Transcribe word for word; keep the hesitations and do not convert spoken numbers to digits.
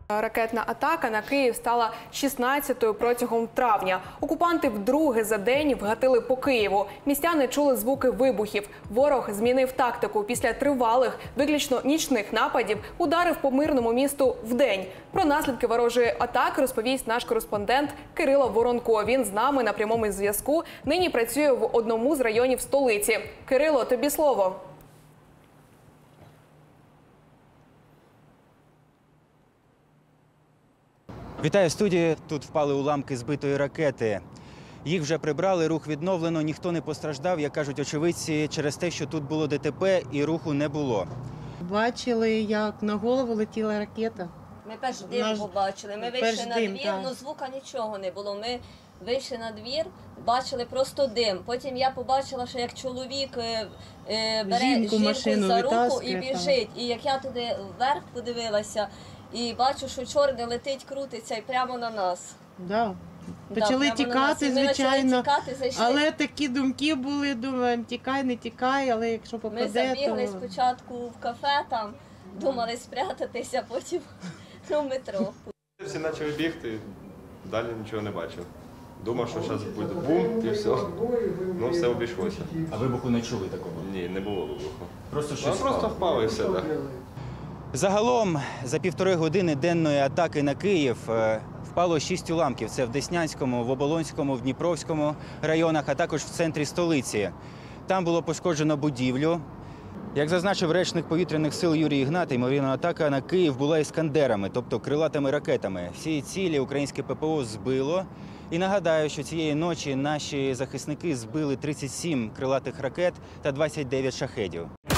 Ракетна атака на Київ стала шістнадцятою протягом травня. Окупанти вдруге за день вгатили по Києву. Містяни чули звуки вибухів. Ворог змінив тактику. Після тривалих, виключно нічних нападів ударив по мирному місту вдень. Про наслідки ворожої атаки розповість наш кореспондент Кирило Воронко. Він з нами на прямому зв'язку. Нині працює в одному з районів столиці. Кирило, тобі слово. Вітаю, студія. Тут впали уламки збитої ракети. Їх вже прибрали, рух відновлено, ніхто не постраждав, як кажуть очевидці, через те, що тут було ДТП і руху не було. Бачили, як на голову летіла ракета. Ми перш дим Наш... побачили, ми перш вийшли на дим, двір, так. ну звука нічого не було. Ми вийшли на двір, бачили просто дим. Потім я побачила, що як чоловік е, е, бере Жінку, жінку за руку витаскує, і біжить. І як я туди вверх подивилася, і бачу, що чорне летить, крутиться і прямо на нас. Да. Да, Почали прямо на нас. І тікати, ми звичайно, почали тікати, зайшли. але такі думки були, думаємо, тікай, не тікай, але якщо попаде, Ми забігли то... спочатку в кафе, там думали спрятатися, потім в метро. Всі почали бігти, далі нічого не бачив. Думав, що зараз буде бум і все. Ну, все обійшлося. А вибуху не чули такого? Ні, не було вибуху. Просто Ну, щось просто впало і все, так. Загалом, за півтори години денної атаки на Київ е, впало шість уламків. Це в Деснянському, в Оболонському, в Дніпровському районах, а також в центрі столиці. Там було пошкоджено будівлю. Як зазначив речник повітряних сил Юрій Ігнат, ймовірна атака на Київ була іскандерами, тобто крилатими ракетами. Всі цілі українське ППО збило. І нагадаю, що цієї ночі наші захисники збили тридцять сім крилатих ракет та двадцять дев'ять шахедів.